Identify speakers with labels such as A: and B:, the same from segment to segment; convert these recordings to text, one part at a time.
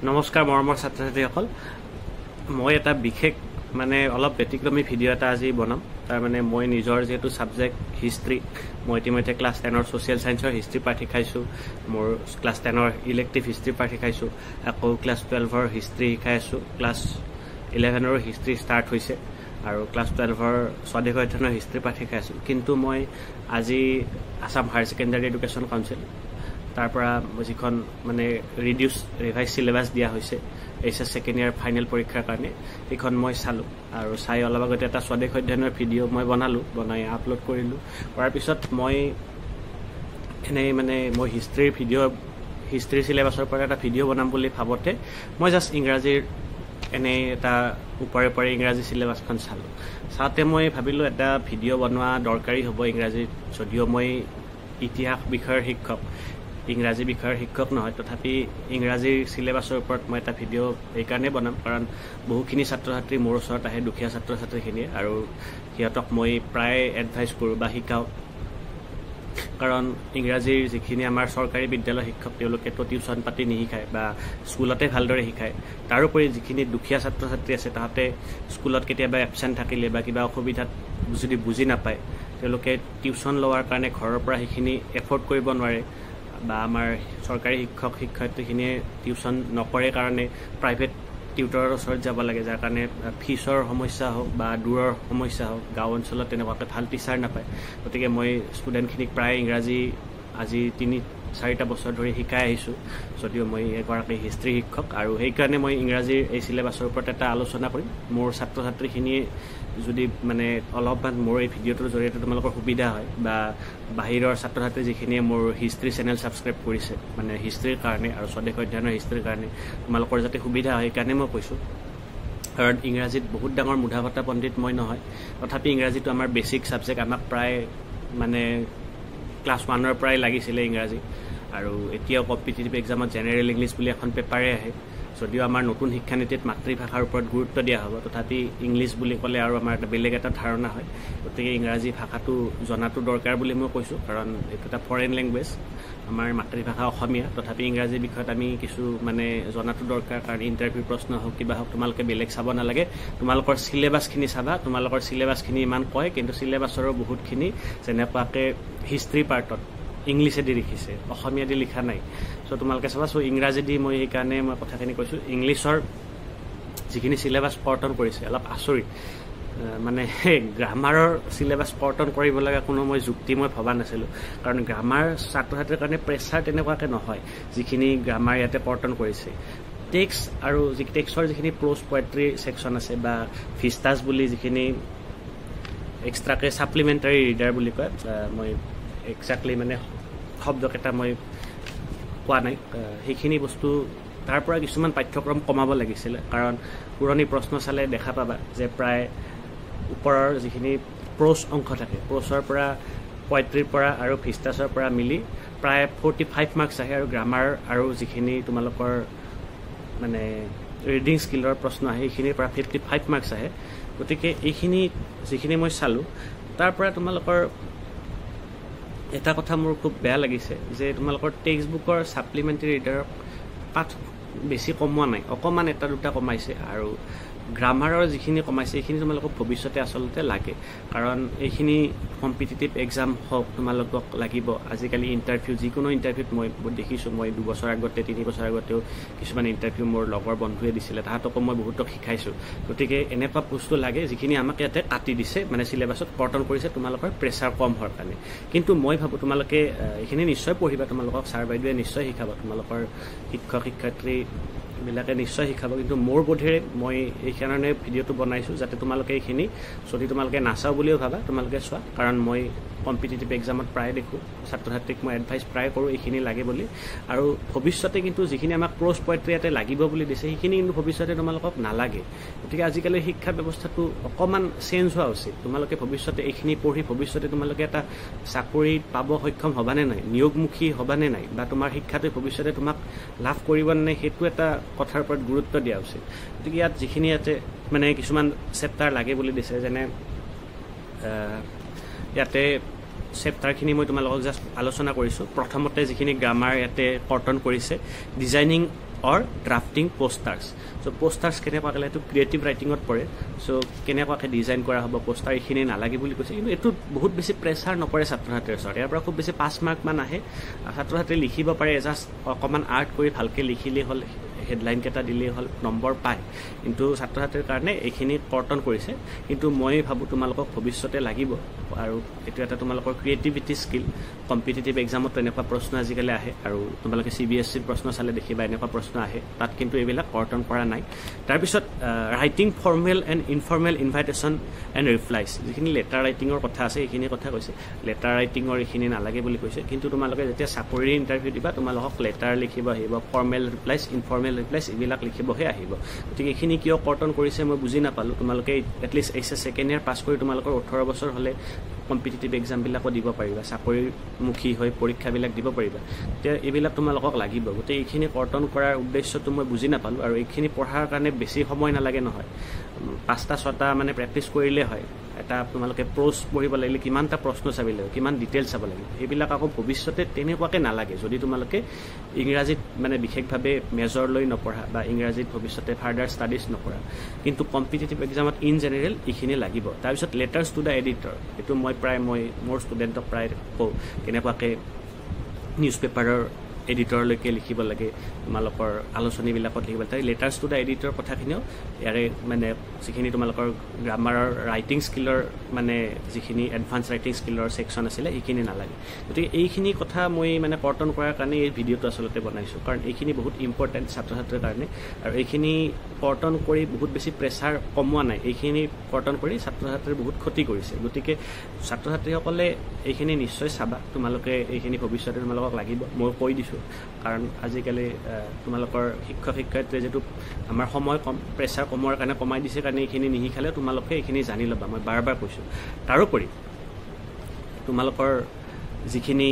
A: নমস্কাৰ মৰমৰ ছাত্ৰ ছাত্ৰীসকল মই এটা বিশেষ মানে অলপ ব্যতিক্ৰমী ভিডিঅ' এটা আজি বনাম তাৰ মানে মই নিজৰ যেটো সাবজেক্ট হিষ্ট্ৰী মই ইতিমধ্যে ক্লাছ 10 ৰ সোশ্যাল সায়েন্সৰ হিষ্ট্ৰী পাঠ শিকাইছো মোৰ ক্লাছ 10 ৰ ইলেক্টিভ হিষ্ট্ৰী পাঠ শিকাইছো আকৌ ক্লাছ 12 ৰ হিষ্ট্ৰী শিকাইছো ক্লাছ 11 ৰ হিষ্ট্ৰী ষ্টাৰ্ট হৈছে আৰু ক্লাছ 12 ৰ স্বদেশ অধ্যয়নৰ হিষ্ট্ৰী পাঠ শিকাইছো কিন্তু মই আজি Assam higher secondary education council তাৰ পৰা যিখন মানে ৰিডিউস ৰিভাইজ সিলেবাস দিয়া হৈছে এইচএস সেকেন্ড ইয়াৰ ফাইনেল পৰীক্ষাৰ কাৰণে এইখন মই চালো আৰু চাই অলপ আগতে এটা স্বদেশ অধ্যয়নৰ ভিডিঅ' মই বনাই আপলোড কৰিলো কৰাৰ পিছত মই এনে মানে মই হিষ্ট্ৰী সিলেবাসৰ পৰা এটা ভিডিঅ' বনাম বুলি ভাবতে মই জাস্ট ইংৰাজীৰ এনে এটা উপৰে ইংৰাজী সিলেবাসখন চালো সাথে মই ভাবিলো এটা ভিডিঅ' বনোৱা দৰকাৰী হ'ব ইংৰাজী যদিও মই ইতিহাস বিষয়ৰ শিক্ষক ইংৰাজী বিষয়ৰ শিক্ষক নহয় তথাপি ইংৰাজীৰ সিলেবাসৰ ওপৰত মই এটা ভিডিঅ' এই কাৰণে বনাম কাৰণ বহুখিনি ছাত্ৰ ছাত্ৰী মোৰ ওচৰত আহে দুখীয়া ছাত্ৰ ছাত্ৰীখিনি আৰু হিয়তক মই প্ৰায় এডভাইস কৰো বা শিকাও কাৰণ ইংৰাজীৰ যিখিনি আমাৰ চৰকাৰী বিদ্যালয় শিক্ষক তেওঁলোকে তো টিউচন পাতি নিশিকায় বা স্কুলতে ভালদৰে শিকায় তাৰোপৰি যিখিনি দুখীয়া ছাত্ৰ ছাত্ৰী আছে তাহাতে স্কুলত কেতিয়াবা এবসেন্ট থাকিলে বা কিবা অসুবিধাত যদি বুজি নাপায় তেওঁলোকে টিউচন লোৱাৰ কাৰণে ঘৰৰ পৰা সেইখিনি এফৰ্ড কৰিব নোৱাৰে বা আমাৰ চৰকাৰী শিক্ষক শিক্ষয়িত্ৰীখিনিয়ে টিউচন নকৰে কাৰণে প্ৰাইভেট টিউটৰৰ ওচৰত যাব লাগে যাৰ কাৰণে ফিছৰ সমস্যা হওক বা দূৰৰ সমস্যা হওক গাঁও অঞ্চলত তেনেকুৱাকৈ ভাল টিচাৰ নাপায় গতিকে মই ষ্টুডেণ্টখিনিক প্ৰায় ইংৰাজী আজি 3-4টা বছৰ ধৰি শিকাই আহিছোঁ যদিও মই এগৰাকী হিষ্ট্ৰী শিক্ষক আৰু সেইকাৰণে মই ইংৰাজীৰ এই সিলেবাসৰ ওপৰত এটা আলোচনা কৰিম মোৰ ছাত্ৰ ছাত্ৰীখিনিয়ে যদি মানে অলপমান মোৰ এই ভিডিঅ'টোৰ জৰিয়তে তোমালোকৰ সুবিধা হয় বা বাহিৰৰ ছাত্ৰ ছাত্ৰী যিখিনিয়ে মোৰ হিষ্ট্ৰী চেনেল সাবস্ক্ৰাইব কৰিছে মানে হিষ্ট্ৰীৰ কাৰণে আৰু স্বদেশ অধ্যয়নৰ হিষ্ট্ৰীৰ কাৰণে তোমালোকৰ যাতে সুবিধা হয় সেইকাৰণে মই কৈছোঁ কাৰণ ইংৰাজীত বহুত ডাঙৰ মুধাভটা পণ্ডিত মই নহয় তথাপি ইংৰাজীটো আমাৰ বেসিক সাবজেক্ট আমাক প্ৰায় মানে ক্লাছ 1 ৰ পৰাই লাগিছিলে ইংৰাজী আৰু এতিয়াও কম্পিটিটিভ এক্সামত জেনেৰেল ইংলিছ বুলি এখন পেপাৰে আহে যদিও আমাৰ নতুন শিক্ষানীতিত মাতৃভাষাৰ ওপৰত গুৰুত্ব দিয়া হ'ব তথাপি ইংলিছ বুলি ক'লে আৰু আমাৰ এটা বেলেগ এটা ধাৰণা হয় গতিকে ইংৰাজী ভাষাটো জনাটো দৰকাৰ বুলি মই কৈছোঁ কাৰণ এইটো এটা ফৰেন লেংগুৱেজ আমাৰ মাতৃভাষা অসমীয়া তথাপি ইংৰাজী বিষয়ত আমি কিছু মানে জনাটো দৰকাৰ কাৰণ ইণ্টাৰভিউ প্ৰশ্ন হওক কিবা হওক তোমালোকে বেলেগ চাব নালাগে তোমালোকৰ সিলেবাসখিনি চাবা তোমালোকৰ সিলেবাসখিনি ইমান কয় কিন্তু সিলেবাসৰো বহুতখিনি যেনেকুৱাকৈ হিষ্ট্ৰী পাৰ্টত ইংলিশেদি লিখিছে অসমীয়াদি লিখা নাই সো তোমালোকে চাবা সো ইংৰাজীদি মই সেইকাৰণে মই কথাখিনি কৈছোঁ ইংলিছৰ যিখিনি সিলেবাস কৰ্তন কৰিছে অলপ আচৰিত মানে গ্ৰামাৰৰ সিলেবাস কৰ্তন কৰিব লগা কোনো মই যুক্তি মই ভবা নাছিলোঁ কাৰণ গ্ৰামাৰ ছাত্ৰ ছাত্ৰীৰ কাৰণে প্ৰেছাৰ তেনেকুৱাকৈ নহয় যিখিনি গ্ৰামাৰ ইয়াতে কৰ্তন কৰিছে টেক্সট আৰু টেক্সটৰ যিখিনি প্ৰোজ পোয়েট্ৰি সেকশন আছে বা ভিষ্টাছ বুলি যিখিনি এক্সট্ৰাকে সাপ্লিমেণ্টাৰী ৰিডাৰ বুলি কয় মই এক্সাক্টলি মানে শব্দকেইটা মই কোৱা নাই সেইখিনি বস্তু তাৰ পৰা কিছুমান পাঠ্যক্ৰম কমাব লাগিছিল কাৰণ পুৰণি প্ৰশ্ন চালে দেখা পাবা যে প্ৰায় ওপৰৰ যিখিনি প্ৰোজ অংশ থাকে প্ৰোজৰ পৰা পোয়েট্ৰিৰ পৰা আৰু ভিষ্টাছৰ পৰা মিলি প্ৰায় 45 মাৰ্কছ আহে আৰু গ্ৰামাৰ আৰু যিখিনি তোমালোকৰ মানে ৰিডিং স্কিলৰ প্ৰশ্ন আহে সেইখিনিৰ পৰা 55 মাৰ্কছ আহে গতিকে এইখিনি যিখিনি মই চালোঁ তাৰ পৰা তোমালোকৰ এটা কথা মোৰ খুব বেয়া লাগিছে যে তোমালোকৰ টেক্সট বুকৰ সাপ্লিমেণ্টাৰী ৰিডাৰ পাঠ বেছি কমোৱা নাই অকমান এটা দুটা কমাইছে আৰু গ্ৰামাৰৰ যিখিনি কমাইছে এইখিনি তোমালোকক ভৱিষ্যতে আচলতে লাগে কাৰণ এইখিনি কম্পিটিটিভ এক্সাম হওক তোমালোকক লাগিব আজিকালি ইণ্টাৰভিউ যিকোনো ইণ্টাৰভিউত মই দেখিছোঁ মই 2 বছৰ আগতে 3 বছৰ আগতেও কিছুমান ইণ্টাৰভিউ মোৰ লগৰ বন্ধুৱে দিছিলে তাহাঁতকো মই বহুতক শিকাইছোঁ গতিকে এনেকুৱা বস্তু লাগে যিখিনি আমাক ইয়াতে কাটি দিছে মানে সিলেবাছত কৰ্তন কৰিছে তোমালোকৰ প্ৰেছাৰ কম হোৱাৰ কাৰণে কিন্তু মই ভাবোঁ তোমালোকে এইখিনি নিশ্চয় পঢ়িবা তোমালোকক ছাৰ বাইদেৱে নিশ্চয় শিকাব তোমালোকৰ শিক্ষক শিক্ষয়িত্ৰী বিলাকে নিশ্চয় শিকাব কিন্তু মোৰ বোধেৰে মই এই কাৰণে ভিডিঅ'টো বনাইছোঁ যাতে তোমালোকে এইখিনি যদি তোমালোকে নাচাও বুলিও ভাবা তোমালোকে চোৱা কাৰণ মই কম্পিটিটিভ এক্সামত প্ৰায় দেখোঁ ছাত্ৰ ছাত্ৰীক মই এডভাইচ প্ৰায় কৰোঁ এইখিনি লাগে বুলি আৰু ভৱিষ্যতে কিন্তু যিখিনি আমাক প্ৰোজ পোয়েট্ৰি ইয়াতে লাগিব বুলি দিছে সেইখিনি কিন্তু ভৱিষ্যতে তোমালোকক নালাগে গতিকে আজিকালি শিক্ষা ব্যৱস্থাটো অকণমান চেঞ্জ হোৱা উচিত তোমালোকে ভৱিষ্যতে এইখিনি পঢ়ি ভৱিষ্যতে তোমালোকে এটা চাকৰি পাব সক্ষম হ'বানে নাই নিয়োগমুখী হ'বানে নাই বা তোমাৰ শিক্ষাটোৱে ভৱিষ্যতে তোমাক লাভ কৰিবনে নাই সেইটো এটা কথাৰ ওপৰত গুৰুত্ব দিয়া উচিত গতিকে ইয়াত যিখিনি ইয়াতে মানে কিছুমান চেপ্টাৰ লাগে বুলি দিছে যেনে ইয়াতে চেপ্টাৰখিনি মই তোমালোকক জাষ্ট আলোচনা কৰিছোঁ প্ৰথমতে যিখিনি গ্ৰামাৰ ইয়াতে কৰ্তন কৰিছে ডিজাইনিং অৰ ড্ৰাফটিং পোষ্টাৰ্ছ চ' পোষ্টাৰ্ছ কেনেকুৱাকৈ এইটো ক্ৰিয়েটিভ ৰাইটিঙত পৰে চ' কেনেকুৱাকৈ ডিজাইন কৰা হ'ব পোষ্টাৰ এইখিনি নালাগে বুলি কৈছে কিন্তু এইটো বহুত বেছি প্ৰেছাৰ নপৰে ছাত্ৰ ছাত্ৰীৰ ওচৰত ইয়াৰ পৰা খুব বেছি 5 মাৰ্কমান আহে ছাত্ৰ ছাত্ৰীয়ে লিখিব পাৰে জাষ্ট অকণমান আৰ্ট কৰি ভালকৈ লিখিলেই হ'ল হেডলাইন কেইটা দিলেই হ'ল নম্বৰ পায় কিন্তু ছাত্ৰ ছাত্ৰীৰ কাৰণে এইখিনি কৰ্তন কৰিছে কিন্তু মই ভাবোঁ তোমালোকক ভৱিষ্যতে লাগিব আৰু এইটো এটা তোমালোকৰ ক্ৰিয়েটিভিটি স্কিল কম্পিটিটিভ এক্সামত এনেকুৱা প্ৰশ্ন আজিকালি আহে আৰু তোমালোকে CBSE প্ৰশ্ন চালে দেখিবা এনেকুৱা প্ৰশ্ন আহে তাত কিন্তু এইবিলাক কৰ্তন কৰা নাই তাৰপিছত writing formal and informal invitation and replies যিখিনি লেটাৰ ৰাইটিঙৰ কথা আছে এইখিনি কথা কৈছে লেটাৰ ৰাইটিঙৰ এইখিনি নালাগে বুলি কৈছে কিন্তু তোমালোকে যেতিয়া চাকৰিৰ ইণ্টাৰভিউ দিবা তোমালোকক লেটাৰ লিখিব আহিব ফৰ্মেল ৰিপ্লাইজ ইনফৰ্মেল ৰিপ্লাইজ এইবিলাক লিখিবহে আহিব গতিকে এইখিনি কিয় কৰ্তন কৰিছে মই বুজি নাপালোঁ তোমালোকে at least HS second year pass কৰি তোমালোকৰ 18 বছৰ হ'লে কম্পিটিটিভ এক্সামবিলাকো দিব পাৰিবা চাকৰিমুখী হৈ পৰীক্ষাবিলাক দিব পাৰিবা তেতিয়া এইবিলাক তোমালোকক লাগিব গতিকে এইখিনি কৰ্তন কৰাৰ উদ্দেশ্যটো মই বুজি নাপালোঁ আৰু এইখিনি পঢ়াৰ কাৰণে বেছি সময় নালাগে নহয় 5টা 6টা মানে প্ৰেক্টিছ কৰিলে হয় এটা তোমালোকে প্ৰ'জ পঢ়িব লাগিলে কিমানটা প্ৰশ্ন চাব লাগিব কিমান ডিটেইলছ চাব লাগিব সেইবিলাক আকৌ ভৱিষ্যতে তেনেকুৱাকৈ নালাগে যদি তোমালোকে ইংৰাজীত মানে বিশেষভাৱে মেজৰ লৈ নপঢ়া বা ইংৰাজীত ভৱিষ্যতে ফাৰ্ডাৰ ষ্টাডিজ নকৰা কিন্তু কম্পিটিটিভ এক্সামত ইন জেনেৰেল এইখিনি লাগিব তাৰপিছত লেটাৰ্ছ টু দ্য এডিটৰ এইটো মই মোৰ ষ্টুডেণ্টক প্ৰায় কওঁ কেনেকুৱাকৈ নিউজ পেপাৰৰ এডিটৰলৈকে লিখিব লাগে তোমালোকৰ আলোচনীবিলাকত লিখিব লাগে লেটাৰ্ছ টু দ্য এডিটৰ কথাখিনিও ইয়াৰে মানে যিখিনি তোমালোকৰ গ্ৰামাৰৰ ৰাইটিং স্কিলৰ মানে যিখিনি এডভান্স ৰাইটিং স্কিলৰ ছেকশ্যন আছিলে সেইখিনি নালাগে গতিকে এইখিনি কথা মই মানে কৰ্তন কৰাৰ কাৰণে এই ভিডিঅ'টো আচলতে বনাইছোঁ কাৰণ এইখিনি বহুত ইম্পৰ্টেণ্ট ছাত্ৰ ছাত্ৰীৰ কাৰণে আৰু এইখিনি কৰ্তন কৰি বহুত বেছি প্ৰেছাৰ কমোৱা নাই এইখিনি কৰ্তন কৰি ছাত্ৰ ছাত্ৰীৰ বহুত ক্ষতি কৰিছে গতিকে ছাত্ৰ ছাত্ৰীসকলে এইখিনি নিশ্চয় চাবা তোমালোকে এইখিনি ভৱিষ্যতে তোমালোকক লাগিব মই কৈ দিছোঁ কাৰণ আজিকালি তোমালোকৰ শিক্ষক শিক্ষয়িত্ৰীয়ে যিটো আমাৰ সময় কম প্ৰেছাৰ কমোৱাৰ কাৰণে কমাই দিছে কাৰণে এইখিনি নিশিকালে তোমালোকে এইখিনি জানি ল'বা মই বাৰ বাৰ কৈছোঁ তাৰোপৰি তোমালোকৰ যিখিনি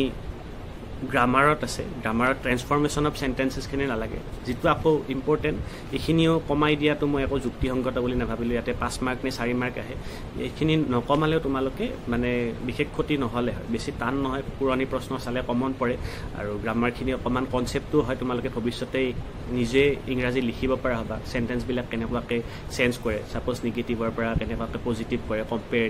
A: গ্ৰামাৰত আছে গ্ৰামাৰত ট্ৰেন্সফৰ্মেশ্যন অফ চেণ্টেন্সেছখিনি নালাগে যিটো আকৌ ইম্পৰ্টেণ্ট এইখিনিও কমাই দিয়াটো মই একো যুক্তিসংগত বুলি নাভাবিলোঁ ইয়াতে 5 মাৰ্ক নে 4 মাৰ্ক আহে এইখিনি নকমালেও তোমালোকে মানে বিশেষ ক্ষতি নহ'লে হয় বেছি টান নহয় পুৰণি প্ৰশ্ন চালে কমন পৰে আৰু গ্ৰামাৰখিনি অকণমান কনচেপ্টটো হয় তোমালোকে ভৱিষ্যতে নিজে ইংৰাজী লিখিব পৰা হ'বা চেণ্টেন্সবিলাক কেনেকুৱাকৈ চেঞ্জ কৰে ছাপ'জ নিগেটিভৰ পৰা কেনেকুৱাকৈ পজিটিভ কৰে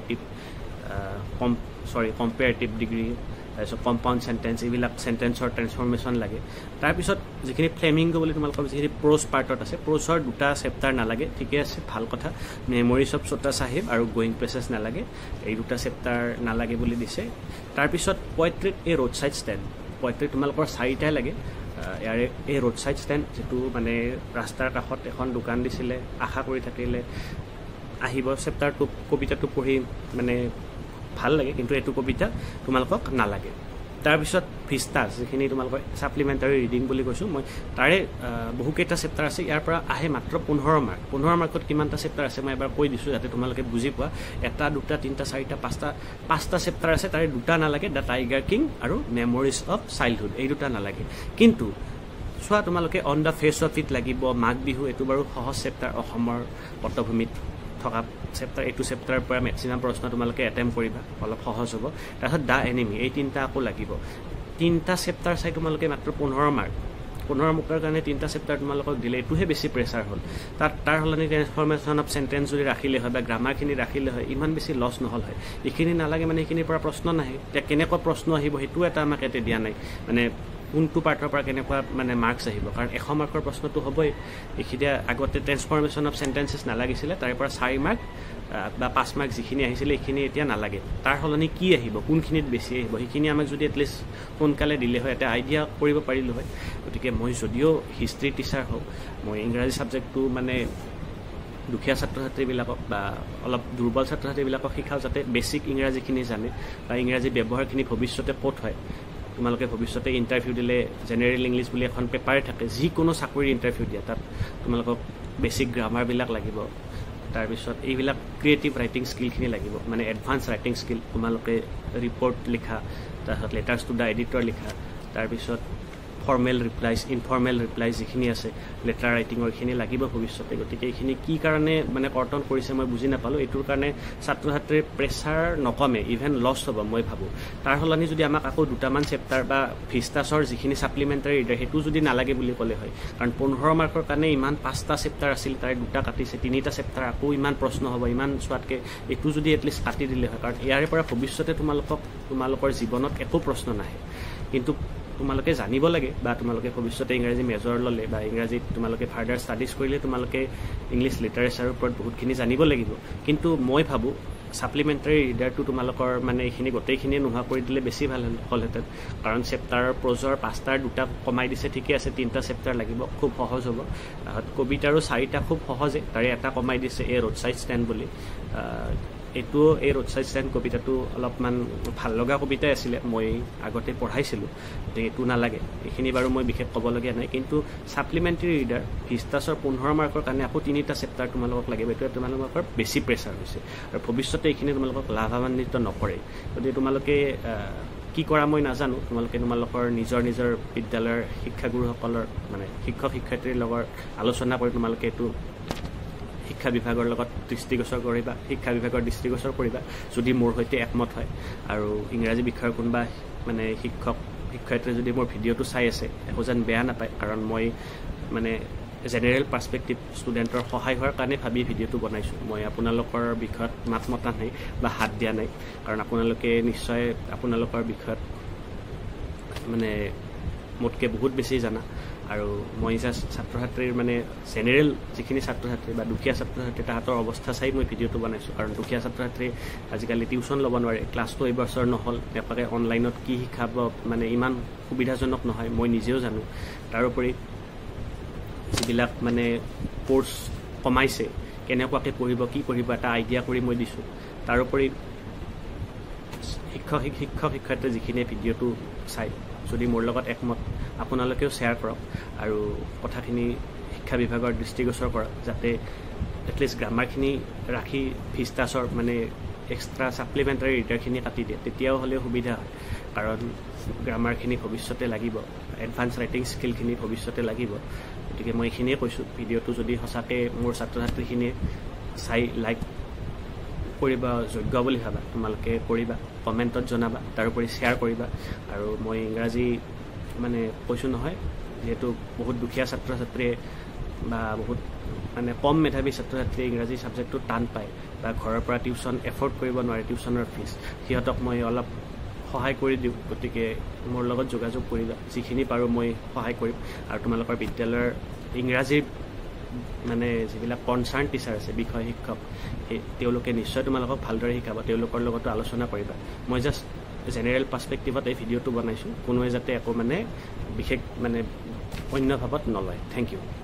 A: কম্পেৰেটিভ ডিগ্ৰী তাৰপিছত কম্পাউণ্ড চেণ্টেন্স এইবিলাক চেণ্টেন্সৰ ট্ৰেন্সফৰ্মেশ্যন লাগে তাৰপিছত যিখিনি ফ্লেমিংগো বুলি তোমালোকৰ যিখিনি প্ৰ'জ পাৰ্টত আছে প্ৰ'জৰ 2টা চেপ্টাৰ নালাগে ঠিকে আছে ভাল কথা মেমৰিজ অফ ছোটা চাহিব আৰু গোয়িং প্লেচেছ নালাগে এই 2টা চেপ্টাৰ নালাগে বুলি দিছে তাৰপিছত পয়েট্ৰিত এই ৰোড ছাইড ষ্টেণ্ড পয়েট্ৰিত তোমালোকৰ 4টাই লাগে ইয়াৰে এই ৰোড ছাইড ষ্টেণ্ড যিটো মানে ৰাস্তাৰ কাষত এখন দোকান দিছিলে আশা কৰি থাকিলে আহিব চেপ্টাৰটো কবিতাটো পঢ়ি মানে ভাল লাগে কিন্তু এইটো কবিতা তোমালোকক নালাগে তাৰপিছত ভিষ্টাছ যিখিনি তোমালোকৰ ছাপ্লিমেণ্টাৰী ৰিডিং বুলি কৈছোঁ মই তাৰে বহুকেইটা চেপ্টাৰ আছে ইয়াৰ পৰা আহে মাত্ৰ 15 মাৰ্ক 15 মাৰ্কত কিমানটা চেপ্টাৰ আছে মই এবাৰ কৈ দিছোঁ যাতে তোমালোকে বুজি পোৱা 1 2 3 4 5টা চেপ্টাৰ আছে তাৰে 2টা নালাগে দ্য টাইগাৰ কিং আৰু মেমৰিজ অফ চাইল্ডহুড এই 2টা নালাগে কিন্তু চোৱা তোমালোকে on the face of it লাগিব মাঘ বিহু এইটো বাৰু সহজ চেপ্টাৰ অসমৰ পটভূমিত থকা চেপ্টাৰ এইটো চেপ্টাৰৰ পৰা মেক্সিমাম প্ৰশ্ন তোমালোকে এটেম্প কৰিবা অলপ সহজ হ'ব তাৰপিছত দ্য এনিমি এই 3টা আকৌ লাগিব 3টা চেপ্টাৰ চাই তোমালোকে মাত্ৰ 15 মাৰ্ক 15 মাৰ্কৰ কাৰণে 3টা চেপ্টাৰ তোমালোকক দিলে এইটোহে বেছি প্ৰেছাৰ হ'ল তাৰ সলনি ট্ৰেন্সফৰ্মেশ্যন অফ চেণ্টেন্স যদি ৰাখিলে হয় বা গ্ৰামাৰখিনি ৰাখিলে হয় ইমান বেছি লছ নহ'ল হয় এইখিনি নালাগে মানে এইখিনিৰ পৰা প্ৰশ্ন নাহে এতিয়া কেনেকুৱা প্ৰশ্ন আহিব সেইটো এটা আমাক ইয়াতে দিয়া নাই মানে কোনটো পাৰ্টৰ পৰা কেনেকুৱা মানে মাৰ্কছ আহিব কাৰণ 100 মাৰ্কৰ প্ৰশ্নটো হ'বই এইখিনি আগতে ট্ৰেন্সফৰ্মেশ্যন অফ চেণ্টেন্সেছ নালাগিছিলে তাৰে পৰা 4 মাৰ্ক বা 5 মাৰ্ক যিখিনি আহিছিলে এইখিনি এতিয়া নালাগে তাৰ সলনি কি আহিব কোনখিনিত বেছি আহিব সেইখিনি আমাক যদি এটলিষ্ট সোনকালে দিলে হয় এটা আইডিয়া কৰিব পাৰিলোঁ হয় গতিকে মই যদিও হিষ্ট্ৰী টিচাৰ হওঁ মই ইংৰাজী ছাবজেক্টটো মানে দুখীয়া ছাত্ৰ ছাত্ৰীবিলাকক বা অলপ দুৰ্বল ছাত্ৰ ছাত্ৰীবিলাকক শিকাওঁ যাতে বেছিক ইংৰাজীখিনি জানে বা ইংৰাজী ব্যৱহাৰখিনি ভৱিষ্যতে ক'ত হয় তোমালোকে ভৱিষ্যতে ইণ্টাৰভিউ দিলে জেনেৰেল ইংলিছ বুলি এখন পেপাৰে থাকে যিকোনো চাকৰিৰ ইণ্টাৰভিউ দিয়া তাত তোমালোকক বেছিক গ্ৰামাৰবিলাক লাগিব তাৰপিছত এইবিলাক ক্ৰিয়েটিভ ৰাইটিং স্কিলখিনি লাগিব মানে এডভান্স ৰাইটিং স্কিল তোমালোকে ৰিপৰ্ট লিখা তাৰপিছত লেটাৰ্ছ টু দ্য এডিটৰ লিখা তাৰপিছত ফৰ্মেল ৰিপ্লাইজ ইনফৰ্মেল ৰিপ্লাইজ যিখিনি আছে লেটাৰ ৰাইটিঙৰ এইখিনি লাগিব ভৱিষ্যতে গতিকে এইখিনি কি কাৰণে মানে কৰ্তন কৰিছে মই বুজি নাপালোঁ এইটোৰ কাৰণে ছাত্ৰ ছাত্ৰীৰ প্ৰেছাৰ নকমে ইভেন লছ হ'ব মই ভাবোঁ তাৰ সলনি যদি আমাক আকৌ দুটামান চেপ্টাৰ বা ভিষ্টাছৰ যিখিনি ছাপ্লিমেণ্টাৰী ৰিডাৰ সেইটো যদি নালাগে বুলি ক'লে হয় কাৰণ 15 মাৰ্কৰ কাৰণে ইমান 5টা চেপ্টাৰ আছিল তাৰে 2টা কাটিছে 3টা চেপ্টাৰ আকৌ ইমান প্ৰশ্ন হ'ব ইমান চোৱাতকৈ এইটো যদি এটলিষ্ট কাটি দিলে হয় কাৰণ ইয়াৰে পৰা ভৱিষ্যতে তোমালোকৰ জীৱনত একো প্ৰশ্ন নাহে কিন্তু তোমালোকে জানিব লাগে বা তোমালোকে ভৱিষ্যতে ইংৰাজী মেজৰ ল'লে বা ইংৰাজীত তোমালোকে ফাৰ্ডাৰ ষ্টাডিজ কৰিলে তোমালোকে ইংলিছ লিটাৰেচাৰৰ ওপৰত বহুতখিনি জানিব লাগিব কিন্তু মই ভাবোঁ ছাপ্লিমেণ্টাৰী ৰিডাৰটো তোমালোকৰ মানে এইখিনি গোটেইখিনিয়ে নোহোৱা কৰি দিলে বেছি ভাল হ'লহেঁতেন কাৰণ চেপ্টাৰৰ প্ৰজৰ 5টাৰ 2টা কমাই দিছে ঠিকে আছে 3টা চেপ্টাৰ লাগিব খুব সহজ হ'ব কবিতাৰো 4টা খুব সহজে তাৰে এটা কমাই দিছে এই ৰোড ছাইড ষ্টেণ্ড বুলি এইটো এই ৰোড ছাইড ষ্টেণ্ড কবিতাটো অলপমান ভাল লগা কবিতাই আছিলে মই আগতে পঢ়াইছিলোঁ গতিকে এইটো নালাগে এইখিনি বাৰু মই বিশেষ ক'বলগীয়া নাই কিন্তু ছাপ্লিমেণ্টাৰী ৰিডাৰ ভিষ্টাছৰ 15 মাৰ্কৰ কাৰণে আকৌ 3টা চেপ্টাৰ তোমালোকক লাগিব এইটো তোমালোকৰ বেছি প্ৰেছাৰ হৈছে আৰু ভৱিষ্যতে এইখিনি তোমালোকক লাভান্বিত নকৰে গতিকে তোমালোকে কি কৰা মই নাজানো তোমালোকে তোমালোকৰ নিজৰ বিদ্যালয়ৰ শিক্ষাগুৰুসকলৰ মানে শিক্ষক শিক্ষয়িত্ৰীৰ লগত আলোচনা কৰি তোমালোকে এইটো শিক্ষা বিভাগৰ লগত দৃষ্টিগোচৰ কৰিবা শিক্ষা বিভাগৰ দৃষ্টিগোচৰ কৰিবা যদি মোৰ সৈতে একমত হয় আৰু ইংৰাজী বিষয়ৰ কোনোবা মানে শিক্ষক শিক্ষয়িত্ৰীয়ে যদি মোৰ ভিডিঅ'টো চাই আছে একো যেন বেয়া নাপায় কাৰণ মই মানে জেনেৰেল পাৰ্সপেক্টিভ ষ্টুডেণ্টৰ সহায় হোৱাৰ কাৰণে ভাবি ভিডিঅ'টো বনাইছোঁ মই আপোনালোকৰ বিষয়ত মাত মতা নাই বা হাত দিয়া নাই কাৰণ আপোনালোকে নিশ্চয় আপোনালোকৰ বিষয়ত মানে মোতকৈ বহুত বেছি জানা আৰু মই জাষ্ট ছাত্ৰ ছাত্ৰীৰ মানে জেনেৰেল যিখিনি ছাত্ৰ ছাত্ৰী বা দুখীয়া ছাত্ৰ ছাত্ৰী তাহাঁতৰ অৱস্থা চাই মই ভিডিঅ'টো বনাইছোঁ কাৰণ দুখীয়া ছাত্ৰ ছাত্ৰী আজিকালি টিউশ্যন ল'ব নোৱাৰে ক্লাছটো এইবছৰ নহ'ল তেওঁলোকে অনলাইনত কি শিকাব মানে ইমান সুবিধাজনক নহয় মই নিজেও জানো তাৰোপৰি যিবিলাক মানে কোৰ্চ কমাইছে কেনেকুৱাকৈ পঢ়িব কি পঢ়িব এটা আইডিয়া কৰি মই দিছোঁ তাৰোপৰি শিক্ষক শিক্ষয়িত্ৰী যিখিনিয়ে ভিডিঅ'টো চাই যদি মোৰ লগত একমত আপোনালোকেও শ্বেয়াৰ কৰক আৰু কথাখিনি শিক্ষা বিভাগৰ দৃষ্টিগোচৰ কৰক যাতে এটলিষ্ট গ্ৰামাৰখিনি ৰাখি ভিষ্টাছৰ মানে এক্সট্ৰা ছাপ্লিমেণ্টাৰী ৰিডাৰখিনি কাটি দিয়ে তেতিয়াও হ'লেও সুবিধা হয় কাৰণ গ্ৰামাৰখিনি ভৱিষ্যতে লাগিব এডভান্স ৰাইটিং স্কিলখিনি ভৱিষ্যতে লাগিব গতিকে মই এইখিনিয়ে কৈছোঁ ভিডিঅ'টো যদি সঁচাকৈ মোৰ ছাত্ৰ ছাত্ৰীখিনিয়ে চাই লাইক কৰিব যোগ্য বুলি ভাবা তোমালোকে কৰিবা কমেণ্টত জনাবা তাৰোপৰি শ্বেয়াৰ কৰিবা আৰু মই ইংৰাজী মানে কৈছোঁ নহয় যিহেতু বহুত দুখীয়া ছাত্ৰ ছাত্ৰীয়ে বা বহুত মানে কম মেধাৱী ছাত্ৰ ছাত্ৰীয়ে ইংৰাজী ছাবজেক্টটো টান পায় বা ঘৰৰ পৰা টিউশ্যন এফৰ্ড কৰিব নোৱাৰে টিউশ্যনৰ ফিজ সিহঁতক মই অলপ সহায় কৰি দিওঁ গতিকে মোৰ লগত যোগাযোগ কৰিবা যিখিনি পাৰোঁ মই সহায় কৰিম আৰু তোমালোকৰ বিদ্যালয়ৰ ইংৰাজীৰ মানে যিবিলাক কনচাৰ্ণ টিচাৰ আছে বিষয় শিক্ষক তেওঁলোকে নিশ্চয় তোমালোকক ভালদৰে শিকাব তেওঁলোকৰ লগতো আলোচনা কৰিবা মই জাষ্ট জেনেৰেল পাৰ্সপেক্টিভত এই ভিডিঅ'টো বনাইছোঁ কোনোৱে যাতে একো মানে বিশেষ মানে অন্য ভাৱত নলয় থেংক ইউ